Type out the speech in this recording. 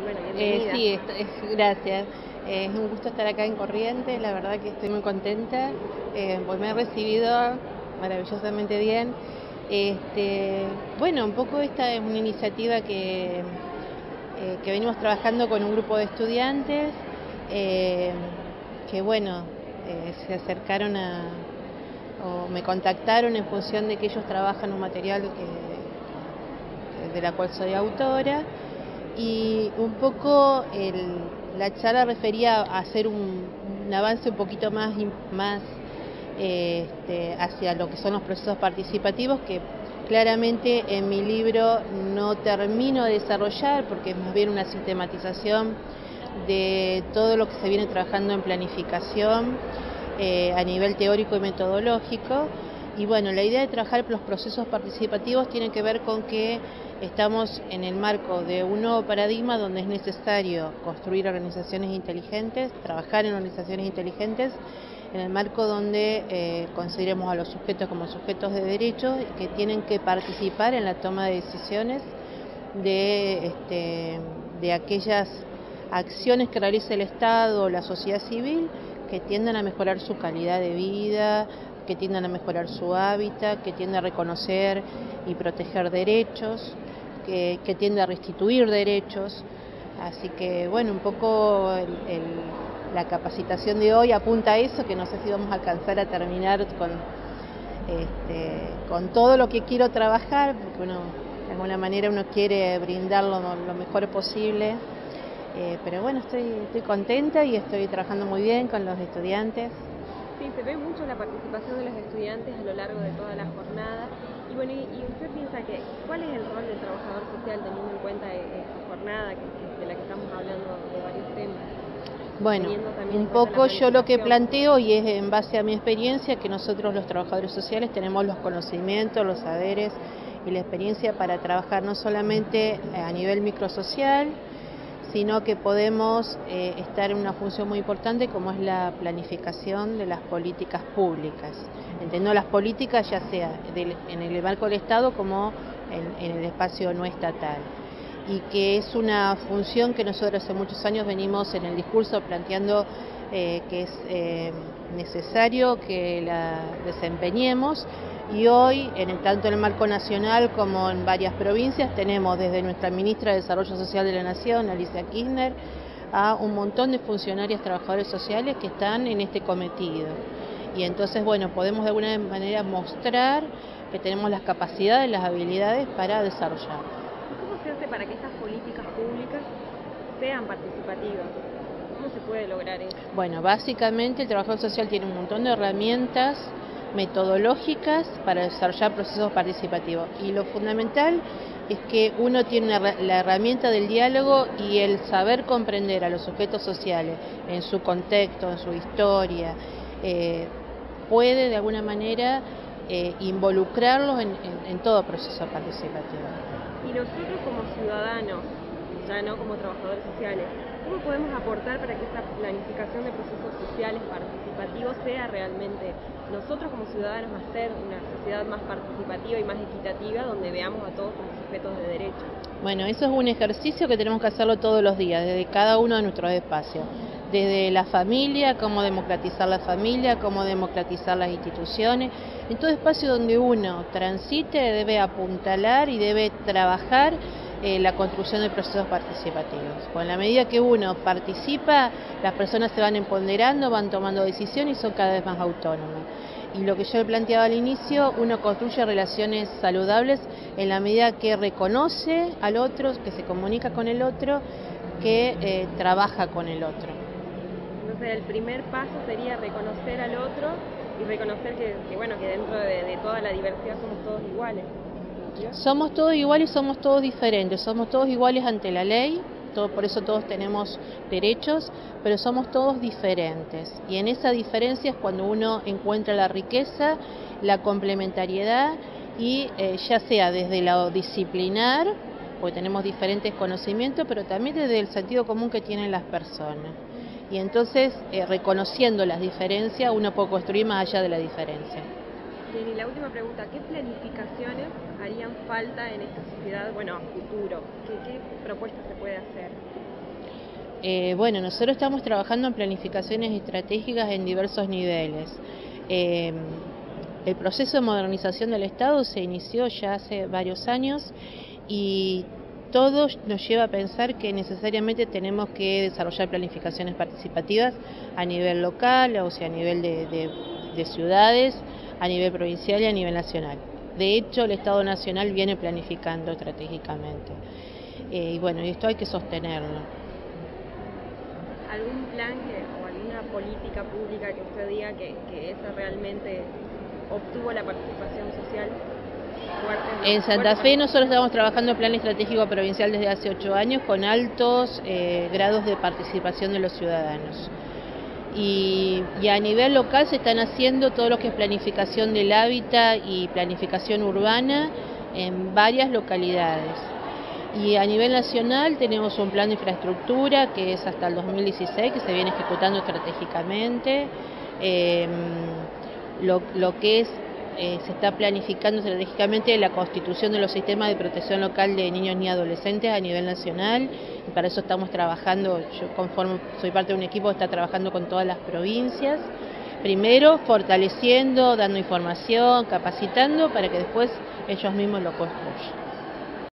Bueno, bienvenida. Gracias. Es un gusto estar acá en Corrientes, la verdad que estoy muy contenta, pues me he recibido maravillosamente bien. Bueno, un poco esta es una iniciativa que venimos trabajando con un grupo de estudiantes que bueno, se acercaron o me contactaron en función de que ellos trabajan un material de la cual soy autora. Y un poco la charla refería a hacer un avance un poquito más hacia lo que son los procesos participativos, que claramente en mi libro no termino de desarrollar, porque es más bien una sistematización de todo lo que se viene trabajando en planificación a nivel teórico y metodológico. Y bueno, la idea de trabajar los procesos participativos tiene que ver con que estamos en el marco de un nuevo paradigma donde es necesario construir organizaciones inteligentes, trabajar en organizaciones inteligentes, en el marco donde consideremos a los sujetos como sujetos de derechos que tienen que participar en la toma de decisiones de aquellas acciones que realice el Estado o la sociedad civil que tiendan a mejorar su calidad de vida, que tiendan a mejorar su hábitat, que tiendan a reconocer y proteger derechos, que tiende a restituir derechos. Así que bueno, un poco la capacitación de hoy apunta a eso, que no sé si vamos a alcanzar a terminar con todo lo que quiero trabajar, porque uno, de alguna manera uno quiere brindar lo mejor posible. Pero bueno, estoy contenta y estoy trabajando muy bien con los estudiantes. Sí, se ve mucho la participación de los estudiantes a lo largo de toda la jornada. Y bueno, ¿y usted piensa que cuál es el rol del trabajador social teniendo en cuenta esta jornada de la que estamos hablando de varios temas? Bueno, un poco yo lo que planteo, y es en base a mi experiencia, que nosotros los trabajadores sociales tenemos los conocimientos, los saberes y la experiencia para trabajar no solamente a nivel microsocial, sino que podemos estar en una función muy importante como es la planificación de las políticas públicas. Entendiendo las políticas ya sea en el marco del Estado como en el espacio no estatal. Y que es una función que nosotros hace muchos años venimos en el discurso planteando que es necesario que la desempeñemos, y hoy, tanto en el marco nacional como en varias provincias, tenemos desde nuestra ministra de Desarrollo Social de la Nación, Alicia Kirchner, a un montón de funcionarios trabajadores sociales que están en este cometido. Y entonces, bueno, podemos de alguna manera mostrar que tenemos las capacidades, las habilidades para desarrollar. ¿Cómo se hace para que estas políticas públicas sean participativas? ¿Cómo se puede lograr eso? Bueno, básicamente el trabajador social tiene un montón de herramientas metodológicas para desarrollar procesos participativos, y lo fundamental es que uno tiene la herramienta del diálogo y el saber comprender a los sujetos sociales en su contexto, en su historia, puede de alguna manera involucrarlos en todo proceso participativo. Y nosotros como ciudadanos, ya no como trabajadores sociales, ¿cómo podemos aportar para que esta planificación de procesos sociales participativos sea realmente, nosotros como ciudadanos, hacer una sociedad más participativa y más equitativa, donde veamos a todos como sujetos de derecho? Bueno, eso es un ejercicio que tenemos que hacerlo todos los días, desde cada uno de nuestros espacios. Desde la familia, cómo democratizar la familia, cómo democratizar las instituciones. En todo espacio donde uno transite debe apuntalar y debe trabajar la construcción de procesos participativos. Pues en la medida que uno participa, las personas se van empoderando, van tomando decisiones y son cada vez más autónomas. Y lo que yo planteaba al inicio, uno construye relaciones saludables en la medida que reconoce al otro, que se comunica con el otro, que trabaja con el otro. Entonces el primer paso sería reconocer al otro y reconocer que bueno, que dentro de toda la diversidad somos todos iguales. Somos todos iguales, somos todos diferentes, somos todos iguales ante la ley, por eso todos tenemos derechos, pero somos todos diferentes. Y en esa diferencia es cuando uno encuentra la riqueza, la complementariedad, y ya sea desde lo disciplinar, porque tenemos diferentes conocimientos, pero también desde el sentido común que tienen las personas. Y entonces, reconociendo las diferencias, uno puede construir más allá de la diferencia. Bien, y la última pregunta, ¿qué planificaciones harían falta en esta sociedad, bueno, a futuro? ¿Qué propuestas se puede hacer? Bueno, nosotros estamos trabajando en planificaciones estratégicas en diversos niveles. El proceso de modernización del Estado se inició ya hace varios años y todo nos lleva a pensar que necesariamente tenemos que desarrollar planificaciones participativas a nivel local, o sea, a nivel de ciudades, a nivel provincial y a nivel nacional. De hecho, el Estado Nacional viene planificando estratégicamente. Y bueno, esto hay que sostenerlo. ¿Algún plan o alguna política pública que usted diga que esa realmente obtuvo la participación social fuerte? En Santa Fe nosotros estamos trabajando en plan estratégico provincial desde hace 8 años con altos grados de participación de los ciudadanos. Y a nivel local se están haciendo todo lo que es planificación del hábitat y planificación urbana en varias localidades. Y a nivel nacional tenemos un plan de infraestructura que es hasta el 2016, que se viene ejecutando estratégicamente. Lo que es, se está planificando estratégicamente la constitución de los sistemas de protección local de niños y adolescentes a nivel nacional. Y para eso estamos trabajando, yo soy parte de un equipo que está trabajando con todas las provincias. Primero fortaleciendo, dando información, capacitando para que después ellos mismos lo construyan.